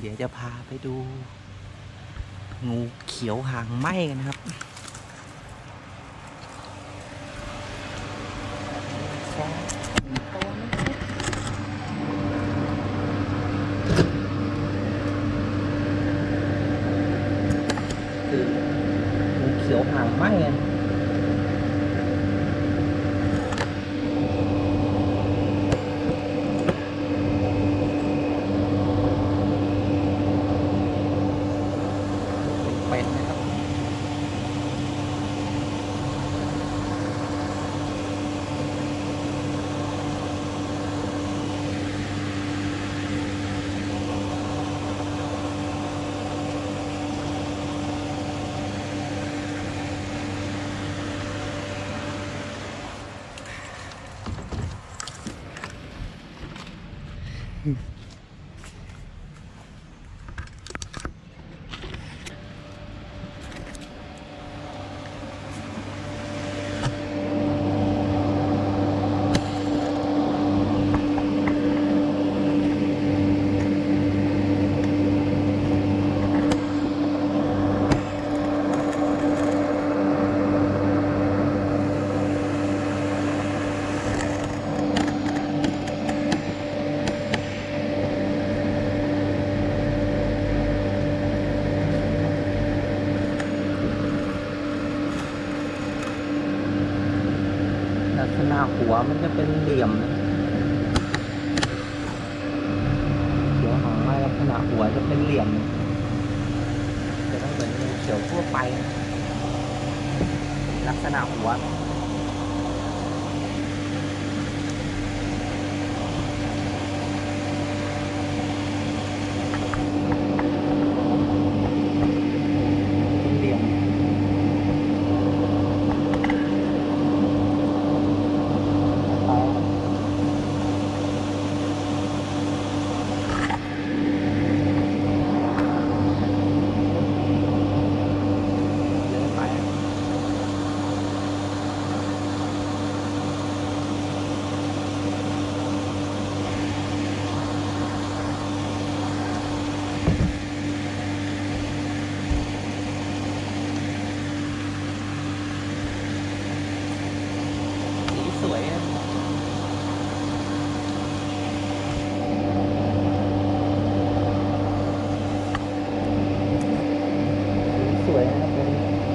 ดี๋ยวจะพาไปดูงูเขียวหางไหม้กันครับคืองูเขียวหางไหม้กันเป็นนะครับลักษณะหัวมันจะเป็นเหลี่ยมนะเขียวหางไหม้ลักษณะหัวจะเป็นเหลี่ยมจะต้องเหมือนงูเขียวทั่วไปลักษณะหัวเป็นเหลี่ยมสวยนะสวยนะครับเป็น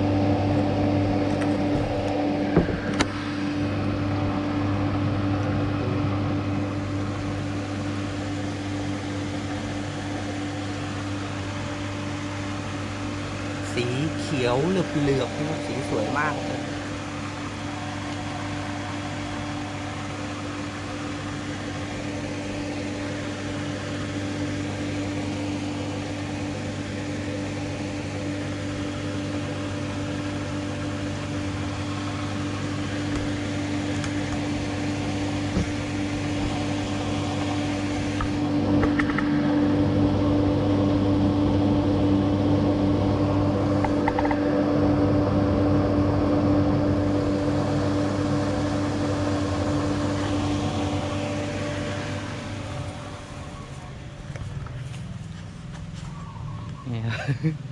สีเขียวเหลือบๆนะครับสีสวยมากเลยเนี่ย